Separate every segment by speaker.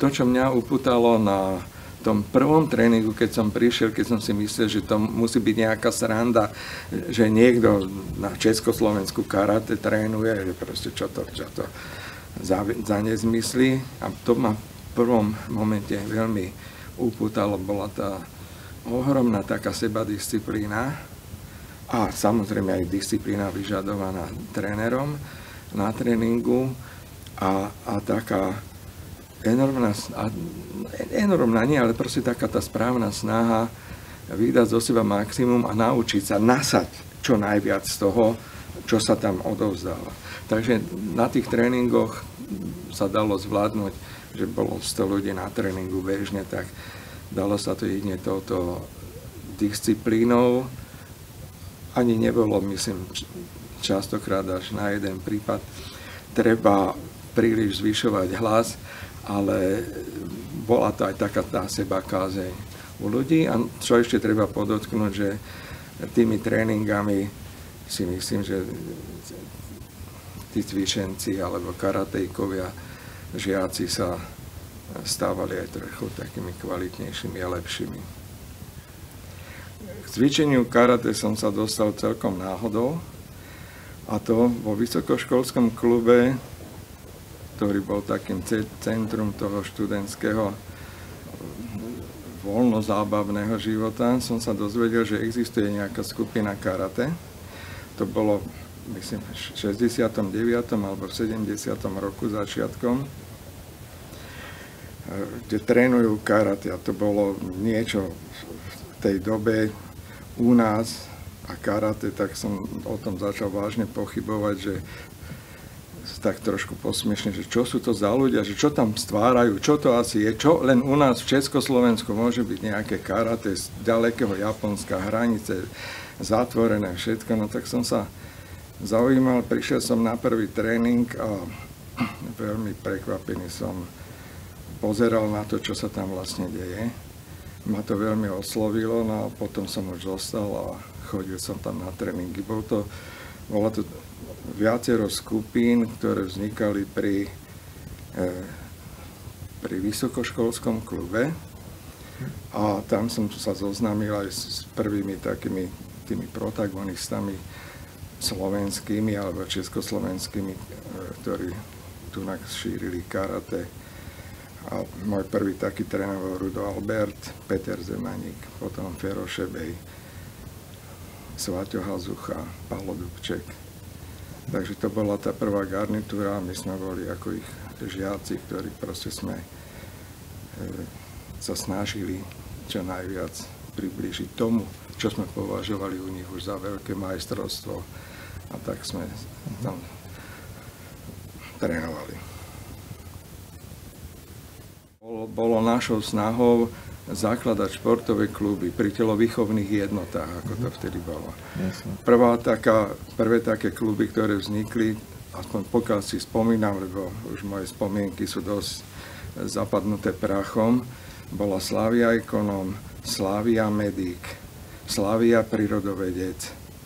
Speaker 1: to, čo mňa upútalo na tom prvom tréningu, keď som prišiel, keď som si myslel, že to musí byť nejaká sranda, že niekto na Československu karate trénuje, že proste čo to za nezmysly. A to ma v prvom momente veľmi upútalo, bola tá ohromná taká sebadisciplína a samozrejme aj disciplína vyžadovaná trénerom na tréningu a taká enormná nie, ale proste taká tá správna snaha vydať zo seba maximum a naučiť sa nasať čo najviac z toho, čo sa tam odovzdalo. Takže na tých tréningoch sa dalo zvládnuť, že bolo 100 ľudí na tréningu bežne, tak dalo sa to jedine touto disciplínou. Ani nebolo, myslím, častokrát až na jeden prípad treba príliš zvyšovať hlas, ale bola to aj taká tá sebakázeň u ľudí. A čo ešte treba podotknúť, že tými tréningami si myslím, že tí cvičenci alebo karatejkovia, žiaci sa stávali aj trochu takými kvalitnejšími a lepšími. K cvičeniu karate som sa dostal celkom náhodou, a to vo vysokoškolskom klube, ktorý bol takým centrum toho študentského voľnozábavného života, som sa dozvedel, že existuje nejaká skupina karate. To bolo, myslím, v 69. alebo v 70. roku začiatkom, kde trénujú karate. A to bolo niečo v tej dobe u nás a karate, tak som o tom začal vážne pochybovať, že tak trošku posmiešne, že čo sú to za ľudia, že čo tam stvárajú, čo to asi je, čo len u nás v Československu môže byť nejaké karate z ďalekého Japonska, hranice zatvorené, všetko. No tak som sa zaujímal, prišiel som na prvý tréning a veľmi prekvapený som pozeral na to, čo sa tam vlastne deje. Ma to veľmi oslovilo, no a potom som už zostal a chodil som tam na tréningy. Bolo to viacero skupín, ktoré vznikali pri vysokoškolskom klube a tam som sa zoznámil aj s prvými takými tými protagonistami slovenskými alebo československými, ktorí tu šírili karate. A môj prvý taký tréner bol Rudo Albert, Peter Zemaník, potom Fero Šebej, Svaťo Hazucha, Pálo Dubček. Takže to bola tá prvá garnitúra a my sme boli ako ich žiaci, ktorí proste sme sa snažili čo najviac priblížiť tomu, čo sme považovali u nich už za veľké majstrovstvo, a tak sme tam trénovali. Bolo našou snahou zakladať športové kluby pri telovýchovných jednotách, ako to vtedy bolo. Prvé také kluby, ktoré vznikli, aspoň pokiaľ si spomínam, lebo už moje spomienky sú dosť zapadnuté prachom, bola Slavia Ekonom, Slavia Medík, Slavia Prírodovedec,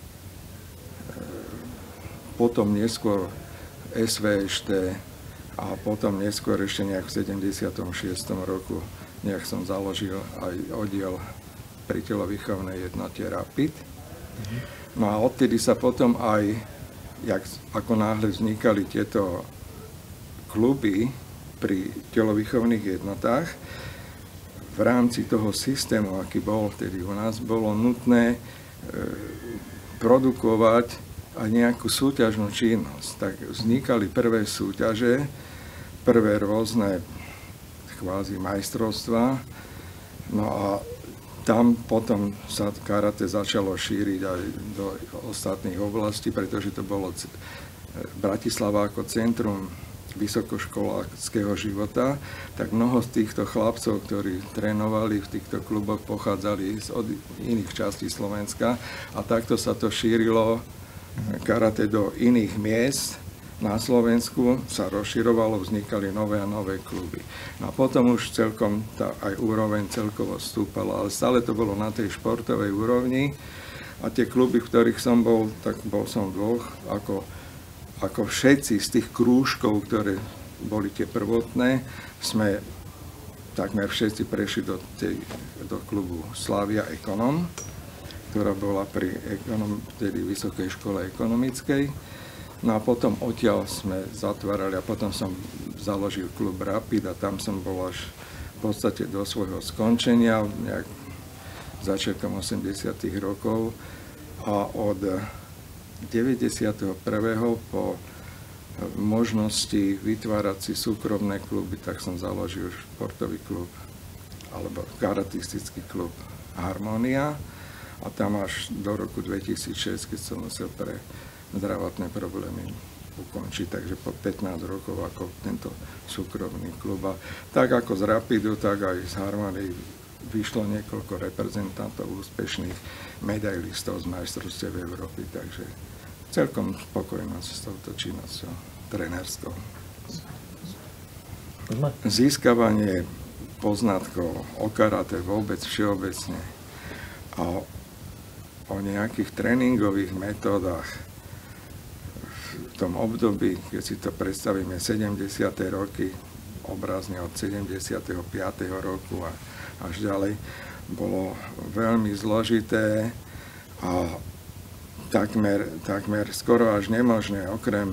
Speaker 1: potom neskôr SVŠT a potom neskôr ešte nejak v 76. roku nejak som založil aj oddiel pri telovýchovnej jednote Rapid. No a odtedy sa potom aj, ako náhle vznikali tieto kluby pri telovýchovných jednotách, v rámci toho systému, aký bol vtedy u nás, bolo nutné produkovať aj nejakú súťažnú činnosť. Tak vznikali prvé súťaže, prvé rôzne kvázi majstrovstva. No a tam potom sa karate začalo šíriť aj do ostatných oblastí, pretože to bolo Bratislava ako centrum vysokoškoláckého života, tak mnoho z týchto chlapcov, ktorí trénovali v týchto kluboch, pochádzali od iných častí Slovenska a takto sa to šírilo karate do iných miest. Na Slovensku sa rozširovalo, vznikali nové a nové kluby. No a potom už celkom aj úroveň celkovo stúpala, ale stále to bolo na tej športovej úrovni a tie kluby, v ktorých som bol, tak bol som v dvoch, ako všetci z tých krúžkov, ktoré boli tie prvotné, sme takmer všetci prešli do klubu Slavia Ekonom, ktorá bola pri tedy Vysokej škole ekonomickej. No a potom odtiaľ sme zatvárali a potom som založil klub Rapid a tam som bol až v podstate do svojho skončenia, nejak začiatkom 80. rokov a od 91. po možnosti vytvárať si súkromné kluby, tak som založil športový klub alebo karatistický klub Harmónia. A tam až do roku 2006, keď som musel pre zdravotné problémy ukončiť, takže po 15 rokov ako tento súkromný klub. A tak ako z Rapidu, tak aj z Harmony vyšlo niekoľko reprezentantov úspešných medailistov z majstrovstiev Európy, takže celkom spokojná s touto činnosťou trenérskou. Získavanie poznatkov o karate vôbec všeobecne a o nejakých tréningových metódach v tom období, keď si to predstavíme 70. roky, obrazne od 75. roku a až ďalej, bolo veľmi zložité a takmer skoro až nemožné, okrem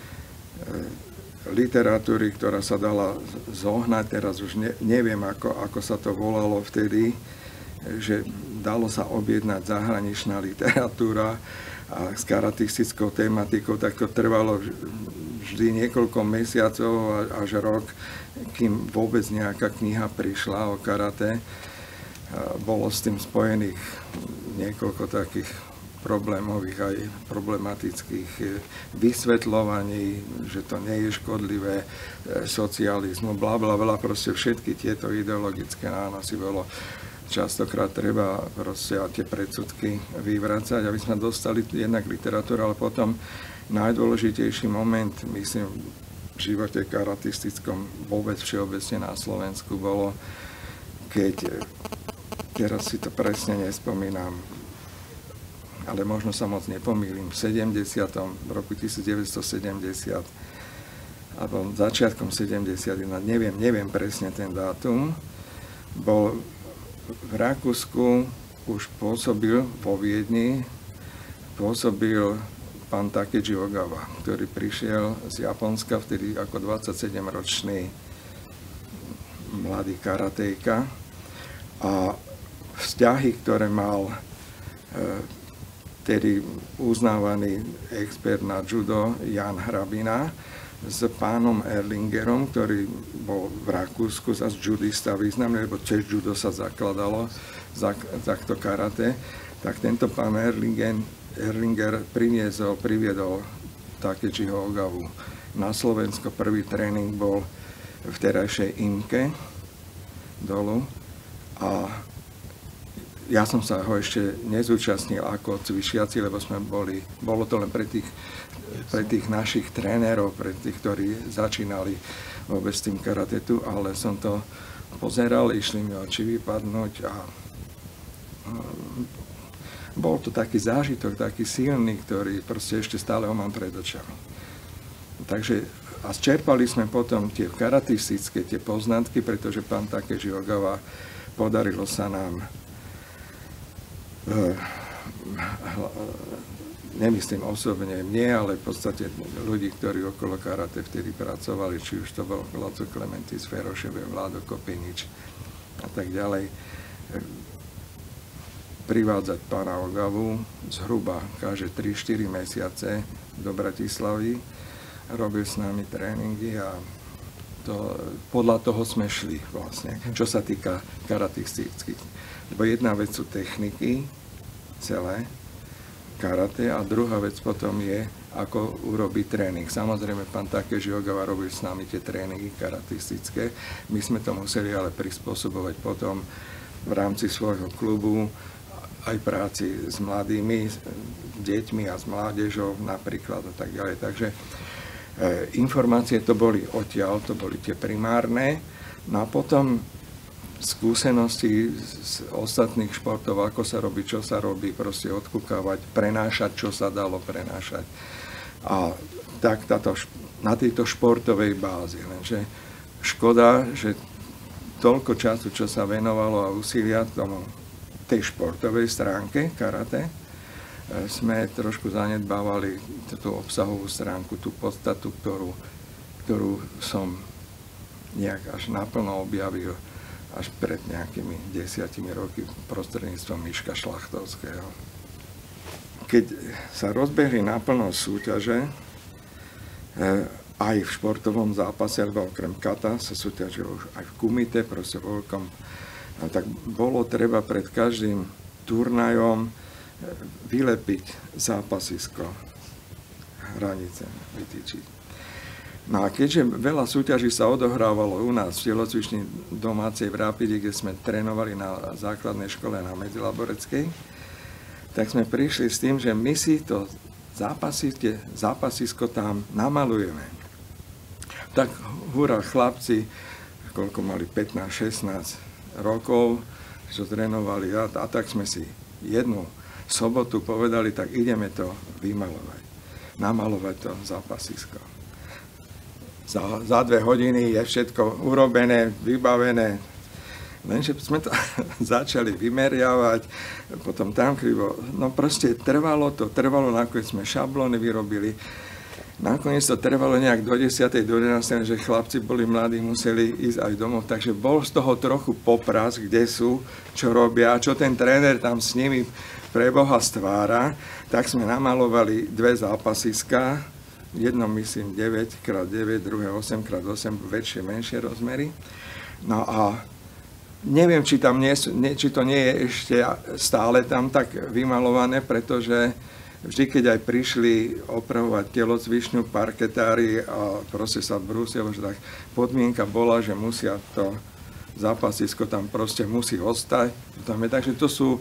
Speaker 1: literatúry, ktorá sa dala zohnať, teraz už neviem, ako sa to volalo vtedy, že dalo sa objednať zahraničná literatúra a s karatistickou tematikou, tak to trvalo vždy niekoľko mesiacov až rok, kým vôbec nejaká kniha prišla o karate. Bolo s tým spojených niekoľko takých problémových aj problematických vysvetľovaní, že to nie je škodlivé, socializmu, blablabla, proste všetky tieto ideologické nánosy bolo častokrát treba proste tie predsudky vyvracať, aby sme dostali jednak literatúru, ale potom najdôležitejší moment, myslím, v živote karatistickom vôbec všeobecne na Slovensku bolo, keď, teraz si to presne nespomínam, ale možno sa moc nepomýlim, v roku 1970 alebo začiatkom 71, neviem presne ten dátum, bol v Rakúsku, už pôsobil vo Viedni, pôsobil pán Takeji Ogawa, ktorý prišiel z Japonska, vtedy ako 27-ročný mladý karatejka. A vzťahy, ktoré mal tedy uznávaný expert na judo Jan Hrabina s pánom Erlingerom, ktorý bol v Rakúsku zase judista významný, lebo tiež judo sa zakladalo za takto karate, tak tento pán Erlinger priviedol Takejiho Ogawu na Slovensko. Prvý tréning bol v terajšej Imke dolu a ja som sa ho ešte nezúčastnil ako cvičiaci, lebo bolo to len pre tých našich trénerov, pre tých, ktorí začínali vôbec s tým karatetu, ale som to pozeral, išli mi oči vypadnúť a bol to taký zážitok, taký silný, ktorý proste ešte stále ho mám pred očami. Takže a čerpali sme potom tie karatistické tie poznatky, pretože pán Takeji Ogawa podarilo sa nám nemyslím osobne mne, ale v podstate ľudí, ktorí okolo karate vtedy pracovali, či už to bol Laco Klementis, Feroševe, Vládo Kopinič a tak ďalej, privádzať pána Ogawu zhruba každé 3-4 mesiace do Bratislavy. Robil s nami tréningy a podľa toho sme šli vlastne, čo sa týka karatistických. Lebo jedna vec sú techniky, celé karate, a druhá vec potom je, ako urobiť tréning. Samozrejme, pán Takeji Ogawa robil s nami tie tréningy karatistické. My sme to museli ale prispôsobovať potom v rámci svojho klubu aj práci s mladými, s deťmi a s mládežou napríklad a tak ďalej. Takže informácie to boli odtiaľ, to boli tie primárne. No a potom skúsenosti z ostatných športov, ako sa robí, čo sa robí, proste odkúkavať, prenášať, čo sa dalo prenášať. A tak na tejto športovej bázi. Lenže škoda, že toľko času, čo sa venovalo a úsilia tej športovej stránke karate, sme trošku zanedbávali tú obsahovú stránku, tú podstatu, ktorú som nejak až naplno objavil až pred nejakými 10 roky prostredníctvom Miška Šlachtovského. Keď sa rozbehli naplno súťaže, aj v športovom zápase, alebo okrem kata sa súťažilo už aj v kumite, proste vo veľkom, tak bolo treba pred každým turnajom vylepiť zápasisko, hranice vytýčiť. No a keďže veľa súťaží sa odohrávalo u nás v telocvični domácej v Rápide, kde sme trénovali na základnej škole na Medzilaboreckej, tak sme prišli s tým, že my si to zápasisko tam namalujeme. Tak hurá, chlapci, koľko mali 15-16 rokov, čo trénovali a tak sme si jednu sobotu povedali, tak ideme to vymalovať. Namalovať to zápasisko. Za 2 hodiny je všetko urobené, vybavené. Lenže sme to začali vymeriavať, potom tam krivo. No proste trvalo, nakoniec sme šablóny vyrobili. Nakoniec to trvalo nejak do 10. do 11. že chlapci boli mladí, museli ísť aj domov, takže bol z toho trochu popras, kde sú, čo robia, čo ten tréner tam s nimi pre Boha stvára. Tak sme namalovali 2 zápasiská, jedno myslím 9x9, druhé 8x8, väčšie, menšie rozmery. No a neviem, či to nie je ešte stále tam tak vymalované, pretože vždy, keď aj prišli opravovať telocvičňu parketári a proste sa brúsilo, že tak podmienka bola, že musia to zápasisko tam proste musí ostať. Takže to sú...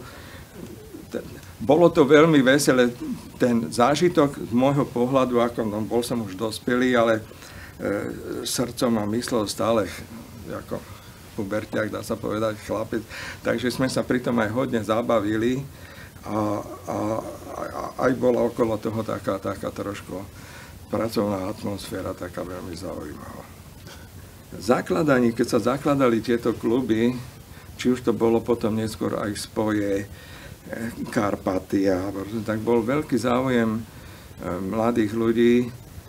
Speaker 1: Bolo to veľmi veselé, ten zážitok z môjho pohľadu, ako bol som už dospelý, ale srdcom a myslel stále ako pubertiak, dá sa povedať, chlapec. Takže sme sa pri tom aj hodne zabavili. A aj bola okolo toho taká trošku pracovná atmosféra, taká veľmi zaujímavá. Keď sa zakladali tieto kluby, či už to bolo potom neskôr aj Spoje, Karpatia, tak bol veľký záujem mladých ľudí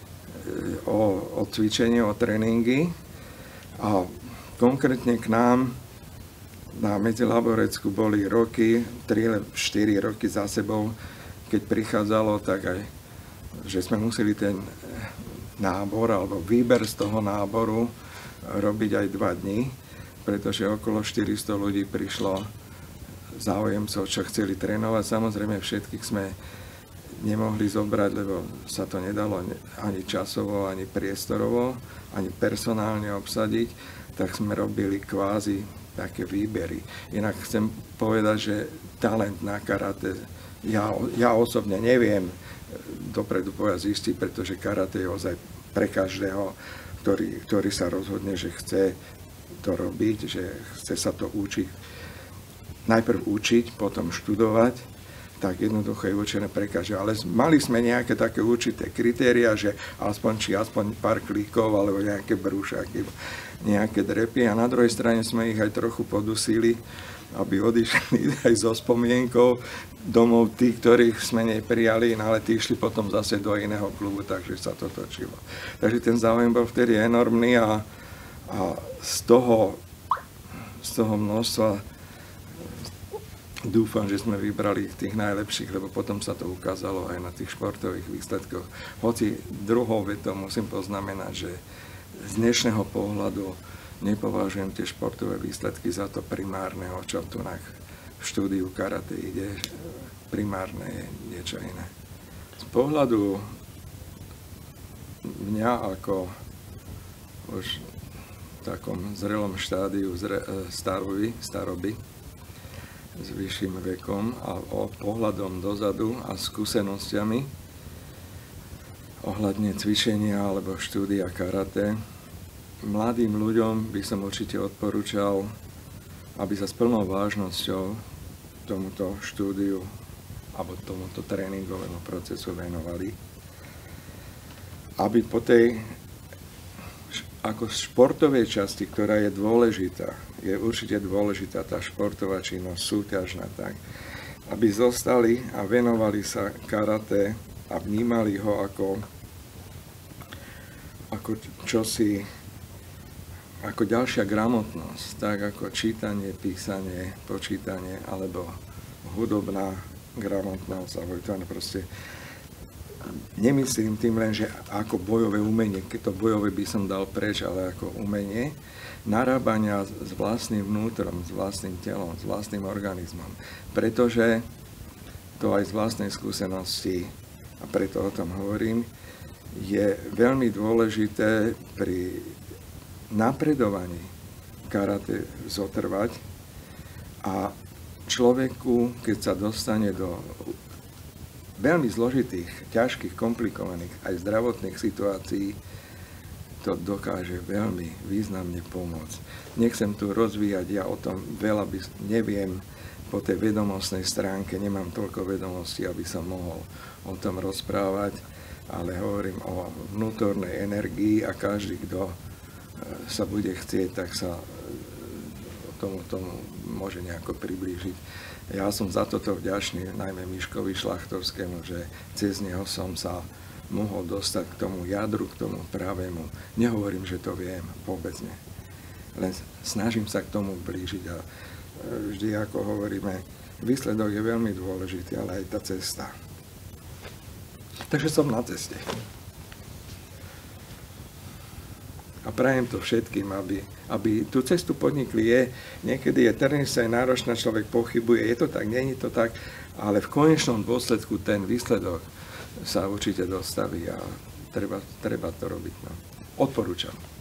Speaker 1: o cvičenie, o tréningy a konkrétne k nám na Medzilaborecku boli roky, 3-4 roky za sebou, keď prichádzalo, tak aj, že sme museli ten nábor alebo výber z toho náboru robiť aj 2 dní, pretože okolo 400 ľudí prišlo záujemcov, čo chceli trénovať. Samozrejme všetkých sme nemohli zobrať, lebo sa to nedalo ani časovo, ani priestorovo, ani personálne obsadiť, tak sme robili kvázi také výbery. Inak chcem povedať, že talent na karate, ja osobne neviem dopredu povedať zistiť, pretože karate je ozaj pre každého, ktorý sa rozhodne, že chce to robiť, že chce sa to učiť. Najprv učiť, potom študovať, tak jednoducho je určené pre každého. Ale mali sme nejaké také určité kritéria, že aspoň pár klíkov, alebo nejaké brúšaky, nejaké drepy. A na druhej strane sme ich aj trochu podusili, aby odišli aj so spomienkou domov tých, ktorých sme neprijali, ale tí išli potom zase do iného klubu, takže sa to točilo. Takže ten záujem bol vtedy enormný a z toho množstva dúfam, že sme vybrali tých najlepších, lebo potom sa to ukázalo aj na tých športových výsledkoch. Hoci druhou vetou musím poznamenať, že z dnešného pohľadu nepovažujem tie športové výsledky za to primárne, o čom tu v štúdiu karate ide. Primárne je niečo iné. Z pohľadu mňa ako už v takom zrelom štádiu staroby, s vyšším vekom a pohľadom dozadu a skúsenosťami ohľadne cvičenia alebo štúdia karate, mladým ľuďom by som určite odporúčal, aby sa s plnou vážnosťou tomuto štúdiu alebo tomuto tréningovému procesu venovali. ako športovej časti, ktorá je dôležitá, je určite dôležitá tá športová činnosť, súťažná, tak, aby zostali a venovali sa karate a vnímali ho ako čosi, ako ďalšia gramotnosť, tak ako čítanie, písanie, počítanie, alebo hudobná gramotnosť, alebo to proste. Nemyslím tým len, že ako bojové umenie, keď to bojové by som dal preč, ale ako umenie narábania s vlastným vnútrom, s vlastným telom, s vlastným organizmom. Pretože to aj z vlastnej skúsenosti, a preto o tom hovorím, je veľmi dôležité pri napredovaní karate zotrvať a človeku, keď sa dostane do veľmi zložitých, ťažkých, komplikovaných aj zdravotných situácií, to dokáže veľmi významne pomôcť. Nechcem tu rozvíjať, ja o tom veľa neviem po tej vedomostnej stránke, nemám toľko vedomostí, aby som mohol o tom rozprávať, ale hovorím o vnútornej energii a každý, kto sa bude chcieť, tak sa tomu môže nejako priblížiť. Ja som za toto vďačný, najmä Miškovi Šlachtovskému, že cez neho som sa mohol dostať k tomu jadru, k tomu pravému. Nehovorím, že to viem, vôbec nie. Len snažím sa k tomu blížiť a vždy, ako hovoríme, výsledok je veľmi dôležitý, ale aj tá cesta. Takže som na ceste. A prajem to všetkým, aby tú cestu podnikli. Niekedy je trnistá, je náročná, človek pochybuje, je to tak, nie je to tak, ale v konečnom dôsledku ten výsledok sa určite dostaví a treba to robiť. No. Odporúčam.